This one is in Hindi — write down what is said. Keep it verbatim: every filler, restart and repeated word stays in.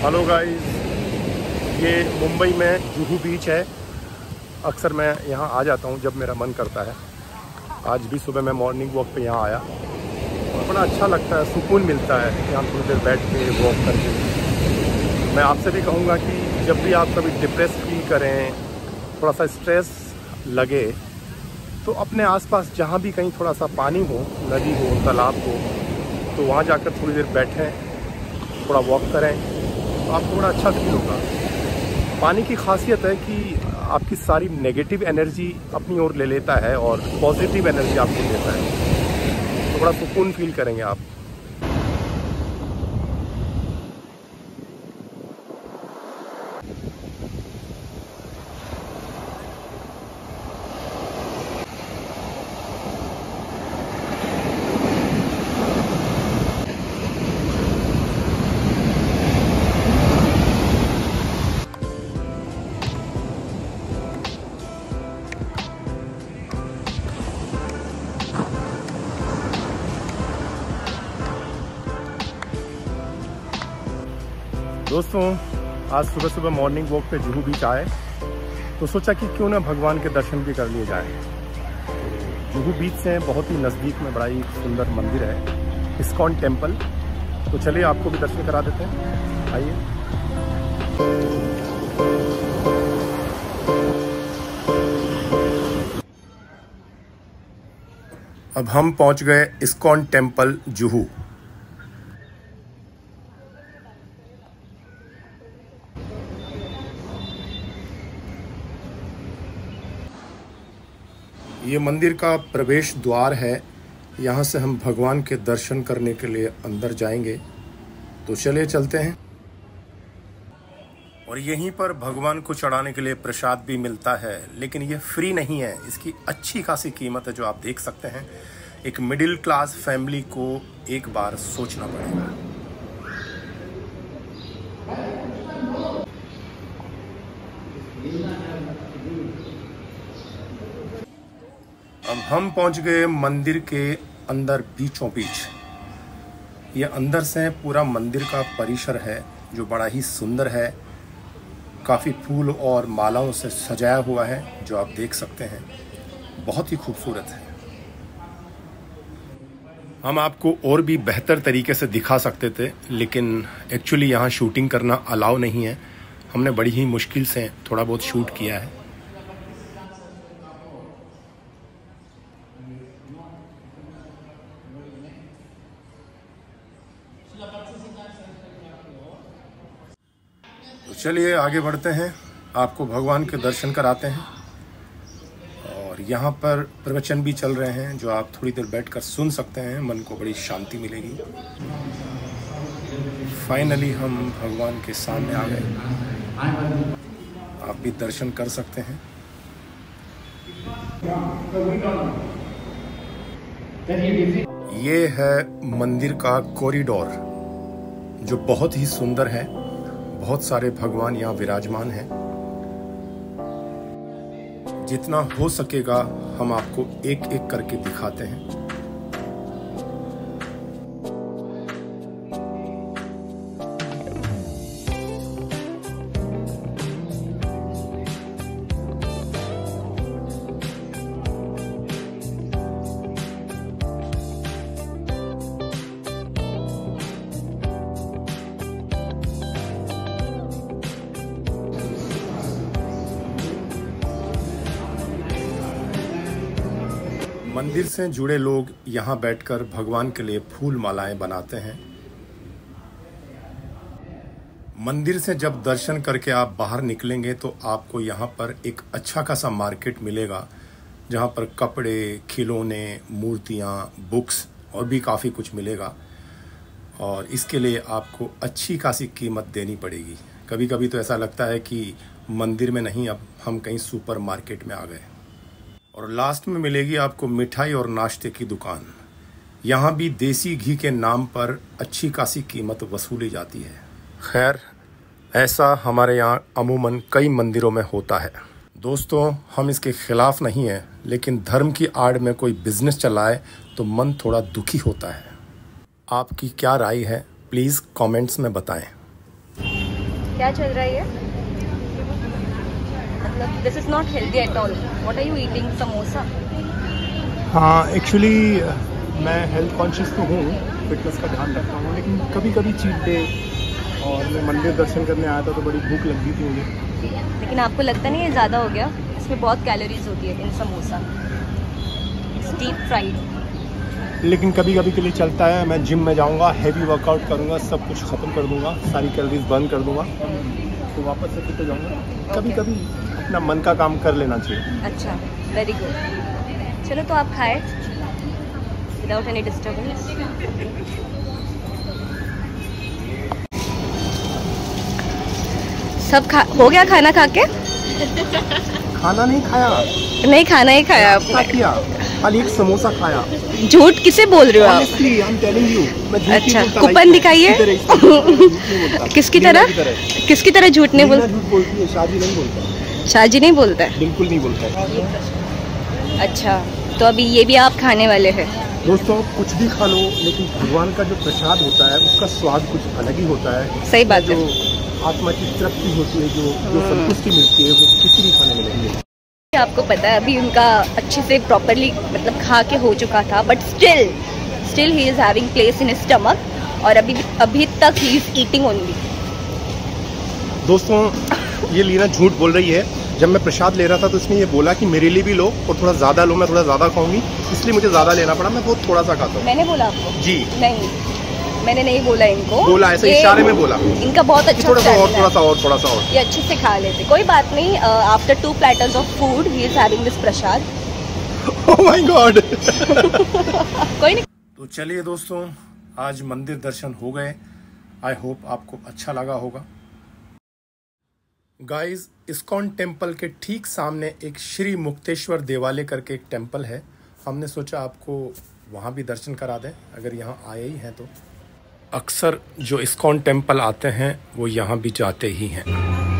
हेलो गाइस, ये मुंबई में जुहू बीच है। अक्सर मैं यहाँ आ जाता हूँ जब मेरा मन करता है। आज भी सुबह मैं मॉर्निंग वॉक पे यहाँ आया और बड़ा अच्छा लगता है, सुकून मिलता है यहाँ थोड़ी देर बैठ के वॉक करके। मैं आपसे भी कहूँगा कि जब भी आप कभी डिप्रेस फील करें, थोड़ा सा स्ट्रेस लगे, तो अपने आसपास जहाँ भी कहीं थोड़ा सा पानी हो, नदी हो, तालाब हो, तो वहाँ जाकर थोड़ी देर बैठें, थोड़ा वॉक करें तो आपको बड़ा अच्छा फील होगा। पानी की खासियत है कि आपकी सारी नेगेटिव एनर्जी अपनी ओर ले लेता है और पॉजिटिव एनर्जी आपको देता है, तो बड़ा सुकून फील करेंगे आप। दोस्तों, आज सुबह सुबह मॉर्निंग वॉक पे जुहू बीच आए तो सोचा कि क्यों ना भगवान के दर्शन भी कर लिए जाए। जुहू बीच से बहुत ही नज़दीक में बड़ा ही सुंदर मंदिर है, इस्कॉन टेम्पल। तो चलिए आपको भी दर्शन करा देते हैं, आइए। अब हम पहुंच गए इस्कॉन टेम्पल जुहू। ये मंदिर का प्रवेश द्वार है, यहाँ से हम भगवान के दर्शन करने के लिए अंदर जाएंगे। तो चलिए चलते हैं। और यहीं पर भगवान को चढ़ाने के लिए प्रसाद भी मिलता है, लेकिन ये फ्री नहीं है, इसकी अच्छी खासी कीमत है जो आप देख सकते हैं। एक मिडिल क्लास फैमिली को एक बार सोचना पड़ेगा। अब हम पहुंच गए मंदिर के अंदर बीचों बीच। ये अंदर से पूरा मंदिर का परिसर है जो बड़ा ही सुंदर है, काफ़ी फूल और मालाओं से सजाया हुआ है जो आप देख सकते हैं, बहुत ही खूबसूरत है। हम आपको और भी बेहतर तरीके से दिखा सकते थे, लेकिन एक्चुअली यहाँ शूटिंग करना अलाउ नहीं है। हमने बड़ी ही मुश्किल से थोड़ा बहुत शूट किया है। तो चलिए आगे बढ़ते हैं, आपको भगवान के दर्शन कराते हैं। और यहाँ पर प्रवचन भी चल रहे हैं जो आप थोड़ी देर बैठकर सुन सकते हैं, मन को बड़ी शांति मिलेगी। फाइनली हम भगवान के सामने आ गए, आप भी दर्शन कर सकते हैं। ये है मंदिर का कॉरिडोर जो बहुत ही सुंदर है, बहुत सारे भगवान यहाँ विराजमान हैं। जितना हो सकेगा हम आपको एक एक करके दिखाते हैं। मंदिर से जुड़े लोग यहाँ बैठकर भगवान के लिए फूल मालाएं बनाते हैं। मंदिर से जब दर्शन करके आप बाहर निकलेंगे तो आपको यहाँ पर एक अच्छा खासा मार्केट मिलेगा, जहाँ पर कपड़े, खिलौने, मूर्तियाँ, बुक्स और भी काफ़ी कुछ मिलेगा। और इसके लिए आपको अच्छी खासी कीमत देनी पड़ेगी। कभी कभी तो ऐसा लगता है कि मंदिर में नहीं, अब हम कहीं सुपर मार्केट में आ गए। और लास्ट में मिलेगी आपको मिठाई और नाश्ते की दुकान। यहाँ भी देसी घी के नाम पर अच्छी खासी कीमत वसूली जाती है। खैर, ऐसा हमारे यहाँ अमूमन कई मंदिरों में होता है। दोस्तों, हम इसके खिलाफ नहीं हैं, लेकिन धर्म की आड़ में कोई बिजनेस चलाए तो मन थोड़ा दुखी होता है। आपकी क्या राय है, प्लीज़ कमेंट्स में बताएं। क्या चल रहा है ये? मतलब this is not healthy at all. What are you eating? Samosa? हाँ, एक्चुअली मैं हेल्थ कॉन्शियस तो हूँ, फिटनेस का ध्यान रखता हूँ, लेकिन कभी कभी चीट डे और मैं मंदिर दर्शन करने आया था तो बड़ी भूख लग गई थी मुझे. लेकिन आपको लगता नहीं ये ज़्यादा हो गया? इसमें बहुत कैलोरीज होती है इन समोसा. Deep fried. लेकिन कभी कभी के लिए चलता है. मैं जिम में जाऊंगा, हैवी वर्कआउट करूंगा, सब कुछ ख़त्म कर दूंगा, सारी कैलोरीज बर्न कर दूंगा, तो वापस से फिट हो जाऊंगा. कभी कभी अपना मन का काम कर लेना चाहिए. अच्छा, वेरी गुड. चलो तो आप खाए विदाउट एनी डिस्टर्बेंस. सब खा हो गया? खाना खा के? खाना नहीं खाया. नहीं, खाना ही खाया आपने. किया, खाली एक समोसा खाया. झूठ किसे बोल रहे हो आप? Honestly, I'm telling you, मैं झूठ नहीं अच्छा, बोलता. कूपन दिखाइए. किसकी तरह? किसकी तरह झूठ नहीं बोलता? झूठ बोलती है, शादी नहीं बोलता. शादी नहीं बोलता है? बिल्कुल नहीं बोलता है. अच्छा, तो अभी ये भी आप खाने वाले हैं? दोस्तों, कुछ भी खा लो, लेकिन भगवान का जो प्रसाद होता है उसका स्वाद कुछ अलग ही होता है. सही बात है. जो आत्मा की तृप्ति होती है, जो जो संतुष्टि मिलती है, वो किसी भी खाने में नहीं मिलती. आपको पता है अभी उनका अच्छे से प्रॉपरली मतलब खा के हो चुका था, but still still he is having place in his stomach, और अभी अभी तक ही इज ईटिंग ओनली. दोस्तों, ये लीना झूठ बोल रही है. जब मैं प्रसाद ले रहा था तो उसने ये बोला कि मेरे लिए भी लो और थोड़ा ज़्यादा लो, मैं थोड़ा ज़्यादा खाऊंगी, इसलिए मुझे ज़्यादा लेना पड़ा. मैं बहुत थोड़ा सा खाता हूँ. मैंने बोला आपको? जी नहीं, मैंने नहीं बोला इनको. बोला ऐसे इशारे में बोला. इनका बहुत अच्छा थोड़ा सा और, थोड़ा सा और, थोड़ा सा और. ये अच्छे से खा लेते. कोई बात नहीं. After two platters of food he is having this prasad. Oh my God. कोई नहीं. तो चलिए दोस्तों, आज मंदिर दर्शन हो गए. आई होप आपको अच्छा लगा होगा. गाइस, इस्कॉन टेम्पल के ठीक सामने एक श्री मुक्तेश्वर देवालय करके एक टेम्पल है. हमने सोचा आपको वहाँ भी दर्शन करा दें अगर यहाँ आए ही हैं तो. अक्सर जो इस्कॉन टेम्पल आते हैं वो यहाँ भी जाते ही हैं.